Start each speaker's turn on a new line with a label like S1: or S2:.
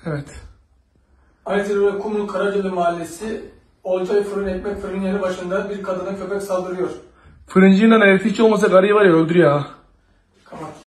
S1: Evet.
S2: Ayrıca Kumru Karacalı Mahallesi Olcay Fırın Ekmek Fırın yeri başında bir kadına köpek saldırıyor.
S1: Fırıncının herifi hiç olmasa karıyı var ya öldürüyor ha.